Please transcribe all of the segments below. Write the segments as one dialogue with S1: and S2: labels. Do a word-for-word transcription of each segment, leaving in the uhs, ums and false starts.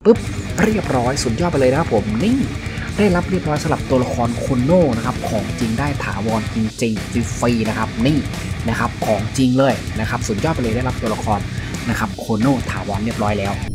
S1: ปุ๊บเรียบร้อยสุดยอดไปเลยนะครับผมนี่ได้รับเรียบร้อยสำหรับตัวละครโคโน่นะครับของจริงได้ถาวรจริงๆฟรีๆนะครับนี่นะครับของจริงเลยนะครับสุดยอดไปเลยได้รับตัวละครนะครับโคโน่ถาวรเรียบร้อยแล้ว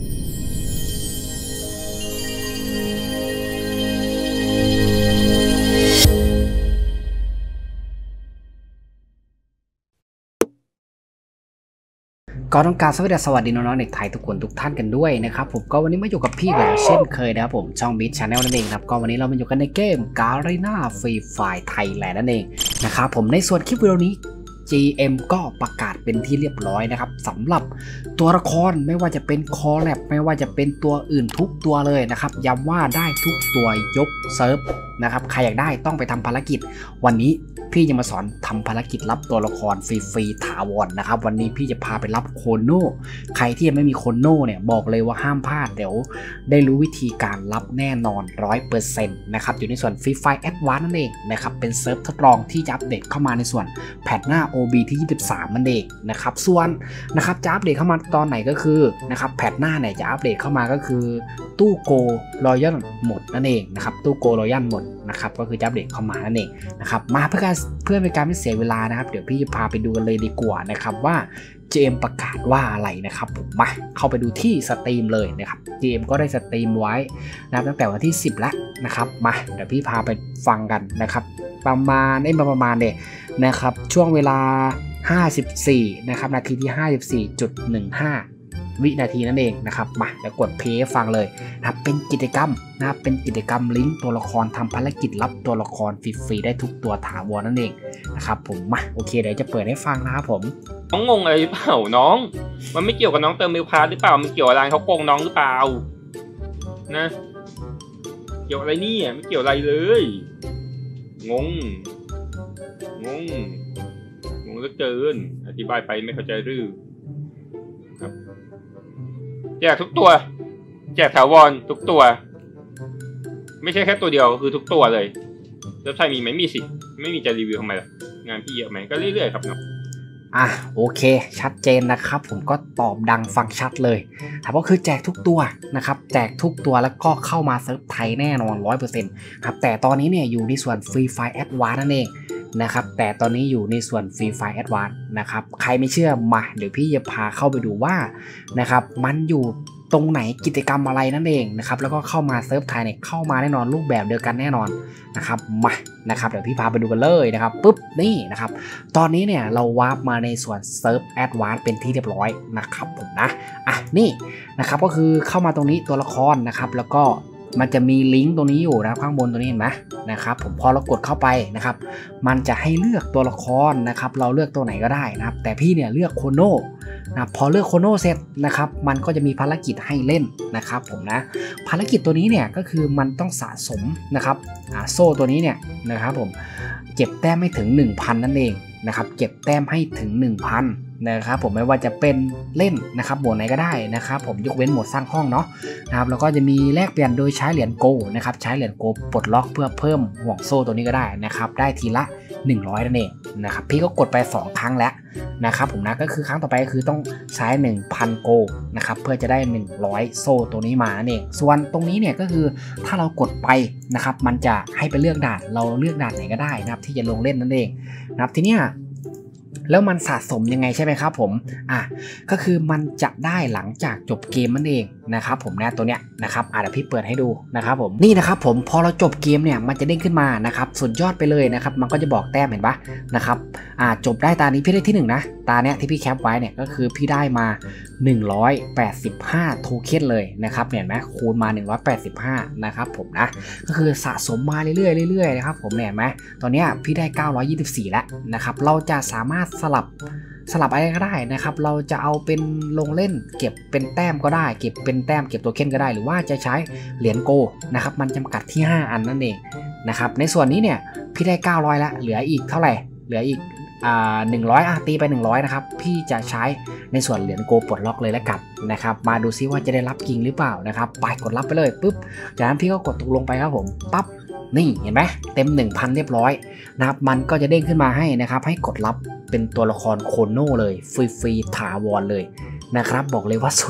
S1: ก็ต้องการสวัสดีสวัสดีน้องๆเด็กไทยทุกคนทุกท่านกันด้วยนะครับผมก็วันนี้มาอยู่กับพี่แล้วเช่นเคยนะครับผมช่อง Beat Channel นั่นเองครับก็วันนี้เรามาอยู่กันในเกม Garena Free Fire Thailand นั่นเองนะครับผมในส่วนคลิปวิดีโอนี้ จี เอ็ม ก็ประกาศเป็นที่เรียบร้อยนะครับสำหรับตัวละครไม่ว่าจะเป็นคอลแลบไม่ว่าจะเป็นตัวอื่นทุกตัวเลยนะครับย้ำว่าได้ทุกตัวยกเซิร์ฟนะครับใครอยากได้ต้องไปทำภารกิจวันนี้พี่จะมาสอนทำภารกิจรับตัวละครฟรีๆถาวรนะครับวันนี้พี่จะพาไปรับโคโน่ใครที่ยังไม่มีโคโน่เนี่ยบอกเลยว่าห้ามพลาดเดี๋ยวได้รู้วิธีการรับแน่นอน ร้อยเปอร์เซ็นต์ นะครับอยู่ในส่วน Free Fire Advanced นั่นเองนะครับเป็นเซิร์ฟทดลองที่จะอัปเดตเข้ามาในส่วนแพทหน้า โอ บี ที่ยี่สิบสามนั่นเองนะครับส่วนนะครับจะอัปเดตเข้ามาตอนไหนก็คือนะครับแพทหน้าเนี่ยจะอัปเดตเข้ามาก็คือตู้โกรอยัลหมดนั่นเองนะครับตู้โกรอยัลหมดนะครับก็คือจะอัปเดตเข้ามานั่นเองนะครับมาเพื่อการเพื่อเป็นการไม่เสียเวลานะครับเดี๋ยวพี่จะพาไปดูกันเลยดีกว่านะครับว่า จี เอ็ม ประกาศว่าอะไรนะครับผมมาเข้าไปดูที่สตรีมเลยนะครับ จี เอ็ม ก็ได้สตรีมไว้นะตั้งแต่วันที่สิบแล้วนะครับมาเดี๋ยวพี่พาไปฟังกันนะครับประมาณได้ประมาณเนี่ยนะครับช่วงเวลาห้าสิบสี่นะครับนาทีที่ ห้าสิบสี่จุดหนึ่งห้า วินาทีนั่นเองนะครับมาเดี๋ยวกดเพลย์ฟังเลยนะครับเป็นกิจกรรมนะครับเป็นกิจกรรมลิงก์ตัวละครทำภารกิจรับตัวละครฟรีๆได้ทุกตัวถาวรนั่นเองนะครับผมมาโอเคเดี๋ยวจะเปิดให้ฟังนะครับผม
S2: น้องงงอะไรหรือเปล่าน้องมันไม่เกี่ยวกับน้องเติมมิลพาร์ทหรือเปล่ามันเกี่ยวอะไรเขาโกงน้องหรือเปล่านะเกี่ยวอะไรนี่ไม่เกี่ยวอะไรเลยงงงงงงเหลือเกินอธิบายไปไม่เข้าใจหรือครับแจกทุกตัวแจกถาวรทุกตัวไม่ใช่แค่ตัวเดียวคือทุกตัวเลยแล้วไทยมีไหมมีสิไม่มีจะรีวิวทำไมล่ะงานพี่เยอะไหมก็เรื่อยๆครับเนาะ
S1: อ่ะโอเคชัดเจนนะครับผมก็ตอบดังฟังชัดเลยครับก็คือแจกทุกตัวนะครับแจกทุกตัวแล้วก็เข้ามาเซิร์ฟไทยแน่นอน ร้อยเปอร์เซ็นต์ ครับแต่ตอนนี้เนี่ยอยู่ในส่วน Free Fire Advanced นั่นเองนะครับแต่ตอนนี้อยู่ในส่วน Free Fire Advanced นะครับใครไม่เชื่อมาเดี๋ยวพี่จะพาเข้าไปดูว่านะครับมันอยู่ตรงไหนกิจกรรมอะไรนั่นเองนะครับแล้วก็เข้ามาเซิร์ฟไทยเนี่ยเข้ามาแน่นอนรูปแบบเดียวกันแน่นอนนะครับมานะครับเดี๋ยวพี่พาไปดูกันเลยนะครับปุ๊บนี่นะครับตอนนี้เนี่ยเราวาร์ปมาในส่วนเซิร์ฟแอดวานซ์เป็นที่เรียบร้อยนะครับผมนะอ่ะนี่นะครับก็คือเข้ามาตรงนี้ตัวละครนะครับแล้วก็มันจะมีลิงก์ตรงนี้อยู่นะข้างบนตรงนี้เห็นไหมนะครับผมพอเรากดเข้าไปนะครับมันจะให้เลือกตัวละครนะครับเราเลือกตัวไหนก็ได้นะครับแต่พี่เนี่ยเลือกโคโน่นะพอเลือกโคโน่เสร็จนะครับมันก็จะมีภารกิจให้เล่นนะครับผมนะภารกิจตัวนี้เนี่ยก็คือมันต้องสะสมนะครับโซ่ตัวนี้เนี่ยนะครับผมเก็บแต้มให้ถึง หนึ่งพัน นั่นเองนะครับเก็บแต้มให้ถึง หนึ่งพัน นะครับผมไม่ว่าจะเป็นเล่นนะครับโหมดไหนก็ได้นะครับผมยกเว้นโหมดสร้างห้องเนาะนะครับแล้วก็จะมีแลกเปลี่ยนโดยใช้เหรียญโกนะครับใช้เหรียญโกปลดล็อกเพื่อเพิ่มห่วงโซ่ตัวนี้ก็ได้นะครับได้ทีละหนึ่งร้อยนั่นเองนะครับพี่ก็กดไปสองครั้งแล้วนะครับผมนะก็คือครั้งต่อไปก็คือต้องใช้ หนึ่งพัน โกนะครับเพื่อจะได้หนึ่งร้อยโซ่ตัวนี้มานั่นเองส่วนตรงนี้เนี่ยก็คือถ้าเรากดไปนะครับมันจะให้ไปเลือกด่านเราเลือกด่านไหนก็ได้นะครับที่จะลงเล่นนั่นเองนะครับทีเนี้ยแล้วมันสะสมยังไงใช่ไหมครับผมอ่ะก็คือมันจะได้หลังจากจบเกมนั่นเองนะครับผมนะตัวเนี้ยนะครับอ่ะเดี๋ยวพี่เปิดให้ดูนะครับผมนี่นะครับผมพอเราจบเกมเนี่ยมันจะเด้งขึ้นมานะครับสุดยอดไปเลยนะครับมันก็จะบอกแต้มเห็นปะนะครับอ่าจบได้ตานี้พี่ได้ที่หนึ่งนะตาเนี้ยที่พี่แคปไว้เนี่ยก็คือพี่ได้มาหนึ่งร้อยแปดสิบห้าโทเค็นเลยนะครับเห็นไหมคูณมาหนึ่งร้อยแปดสิบห้านะครับผมนะก็คือสะสมมาเรื่อยๆเรื่อยๆนะครับผมเนี่ยเห็นไหมตอนเนี้ยพี่ได้เก้าร้อยยี่สิบสี่แล้วนะครับเราจะสามารถสลับสลับอะไรก็ได้นะครับเราจะเอาเป็นลงเล่นเก็บเป็นแต้มก็ได้เก็บเป็นแต้มเก็บตัวเค็นก็ได้หรือว่าจะใช้เหรียญโกนะครับมันจำกัดที่ห้าอันนั่นเองนะครับในส่วนนี้เนี่ยพี่ได้เก้าร้อยละเหลืออีกเท่าไหร่เหลืออีกอ่าหนึ่งร้อยอ่ะตีไปหนึ่งร้อยนะครับพี่จะใช้ในส่วนเหรียญโกปลดล็อกเลยแล้วกันนะครับมาดูซิว่าจะได้รับจริงหรือเปล่านะครับไปกดรับไปเลยปุ๊บจากนั้นพี่ก็กดตกลงไปครับผมปั๊บนี่เห็นไหมเต็ม หนึ่งพัน เรียบร้อยนะครับมันก็จะเด้งขึ้นมาให้นะครับให้กดรับเป็นตัวละครโคโน่เลยฟรีๆถาวรเลยนะครับบอกเลยว่าสุดจัด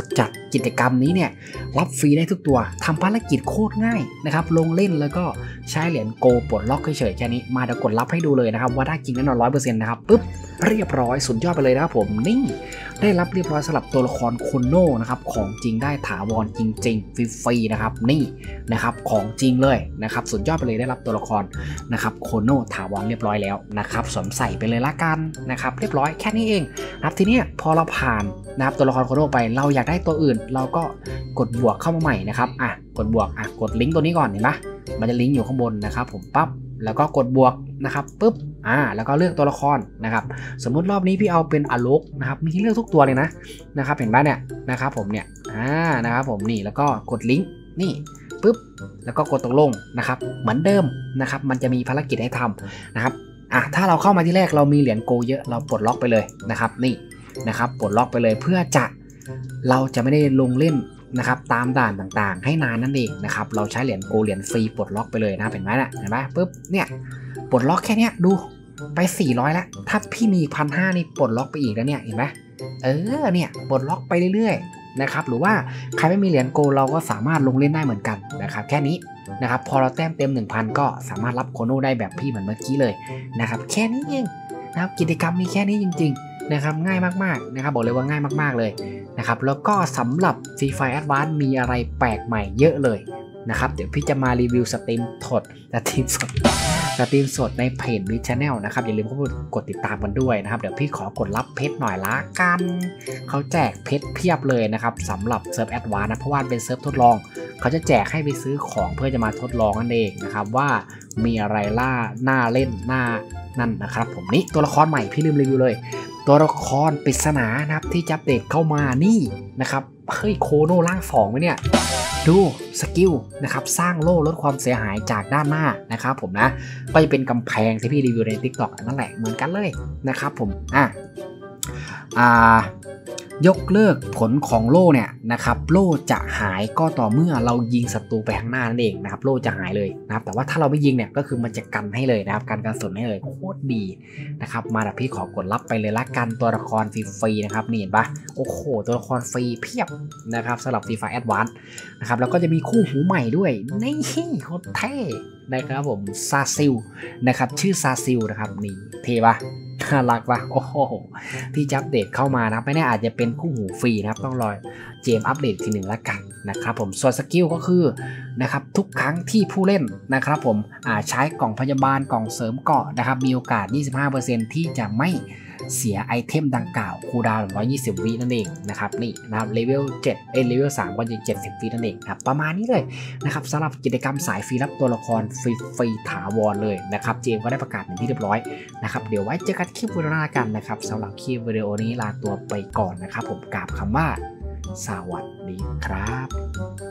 S1: กิจกรรมนี้เนี่ยรับฟรีได้ทุกตัวทำภารกิจโคตรง่ายนะครับลงเล่นแล้วก็ใช้เหรียญโกปลดล็อกเฉยๆแค่นี้มาเดี๋ยวกดรับให้ดูเลยนะครับว่าได้จริงแน่นอน ร้อยเปอร์เซ็นต์ นะครับปุ๊บเรียบร้อยสุดยอดไปเลยนะครับผมนี่ได้รับเรียบร้อยสำหรับตัวละครโคโน่นะครับของจริงได้ถาวรจริงๆฟรีๆนะครับนี่นะครับของจริงเลยนะครับสุดยอดไปเลยได้รับตัวละครนะครับโคโน่ถาวรเรียบร้อยแล้วนะครับสวมใส่ไปเลยละกันนะครับเรียบร้อยแค่นี้เองนะครับทีนี้พอเราผ่านนะครับตัวละครโคโน่ไปเราอยากได้ตัวอื่นเราก็กดบวกเข้ามาใหม่นะครับอ่ะกดบวกอ่ะกดลิงก์ตัวนี้ก่อนเห็นไหมมันจะลิงก์อยู่ข้างบนนะครับผมปั๊บแล้วก็กดบวกนะครับปุ๊บอ่าแล้วก็เลือกตัวละครนะครับสมมุติรอบนี้พี่เอาเป็นอลุกนะครับมีให้เลือกทุกตัวเลยนะนะครับเห็นไหมเนี่ยนะครับผมเนี่ยอ่านะครับผมนี่แล้วก็กดลิงก์นี่ปุ๊บแล้วก็กดตกลงนะครับเหมือนเดิมนะครับมันจะมีภารกิจให้ทำนะครับอ่ะถ้าเราเข้ามาที่แรกเรามีเหรียญโกเยอะเราปลดล็อกไปเลยนะครับนี่นะครับปลดล็อกไปเลยเพื่อจะเราจะไม่ได้ลงเล่นนะครับตามด่านต่างๆให้นานนั่นเองนะครับเราใช้เหรียญโกเหรียญฟรีปลดล็อกไปเลยนะเห็นไหมนะเห็นไหมปุ๊บเนี่ยปลดล็อกแค่นี้ดูไปสี่ร้อยแล้วถ้าพี่มีพันห้านี่ปลดล็อกไปอีกแล้วเนี่ยเห็นไหมเออเนี่ยปลดล็อกไปเรื่อยๆนะครับหรือว่าใครไม่มีเหรียญโกเราก็สามารถลงเล่นได้เหมือนกันนะครับแค่นี้นะครับพอเราแต้มเต็ม หนึ่งพัน ก็สามารถรับโคโน่ได้แบบพี่เหมือนเมื่อกี้เลยนะครับแค่นี้เองนะครับกิจกรรมมีแค่นี้จริงๆนะครับง่ายมากๆนะครับบอกเลยว่าง่ายมากๆเลยนะครับแล้วก็สำหรับ Free Fire Advance มีอะไรแปลกใหม่เยอะเลยนะครับเดี๋ยวพี่จะมารีวิวสตรีมสดสตรีมสดสตรีมสดในเพจบิ๊กชาแนลนะครับอย่าลืมเข้ากดติดตามกันด้วยนะครับเดี๋ยวพี่ขอกดรับเพชรหน่อยละกันเขาแจกเพชรเพียบเลยนะครับสำหรับเซิร์ฟแอดวานซ์นะเพราะว่าเป็นเซิร์ฟทดลองเขาจะแจกให้ไปซื้อของเพื่อจะมาทดลองนั่นเองนะครับว่ามีอะไรล่าหน้าเล่นหน้านั่นนะครับผมนี่ตัวละครใหม่พี่ลืมรีวิวเลยตัวละครปริศนานะครับที่จะอัปเดตเข้ามานี่นะครับเฮ้ยโคโน่ร่างสองไหมเนี่ยดูสกิลนะครับสร้างโล่ลดความเสียหายจากด้านหน้านะครับผมนะก็จะเป็นกำแพงที่พี่รีวิวใน ติ๊กต็อก นั่นแหละเหมือนกันเลยนะครับผมอ่ะอ่ายกเลิกผลของโล่เนี่ยนะครับโล่จะหายก็ต่อเมื่อเรายิงศัตรูไปข้างหน้านั่นเองนะครับโล่จะหายเลยนะครับแต่ว่าถ้าเราไม่ยิงเนี่ยก็คือมันจะกันให้เลยนะครับกันกระสุนให้เลยโคตรดีนะครับมาแต่พี่ขอกดรับไปเลยละกันตัวละครฟรีๆนะครับนี่เห็นปะโอ้โหตัวละครฟรีเพียบนะครับสำหรับ Free Fire Advance นะครับแล้วก็จะมีคู่หูใหม่ด้วยนี่โคตรเท่นะครับผมซาซิลนะครับชื่อซาซิลนะครับนี่เท่ปะน่ารักปะโอ้โหที่จะอัปเดตเข้ามานะไม่แน่อาจจะเป็นคู่หูฟรีนะครับต้องรอเจมอัปเดตทีหนึ่งละกันนะครับผมส่วนสกิลก็คือนะครับทุกครั้งที่ผู้เล่นนะครับผมอาใช้กล่องพยาบาลกล่องเสริมเกราะนะครับมีโอกาส ยี่สิบห้าเปอร์เซ็นต์ ที่จะไม่เสียไอเทมดังกล่าวคูลดาวน์หนึ่งร้อยยี่สิบวินั่นเองนะครับนี่นะครับเลเวลเจ็ดเอเลเวลสามก็จะเจ็ดสิบวินั่นเองครับประมาณนี้เลยนะครับสำหรับกิจกรรมสายฟรีรับตัวละครฟรีฟรีถาวรเลยนะครับเจมก็ได้ประกาศเป็นที่เรียบร้อยนะครับเดี๋ยวไว้เจอกันคลิปวิดีโอหน้ากันนะครับสำหรับคลิปวิดีโอนี้ลาตัวไปก่อนนะครับผมกราบคำว่าสวัสดีครับ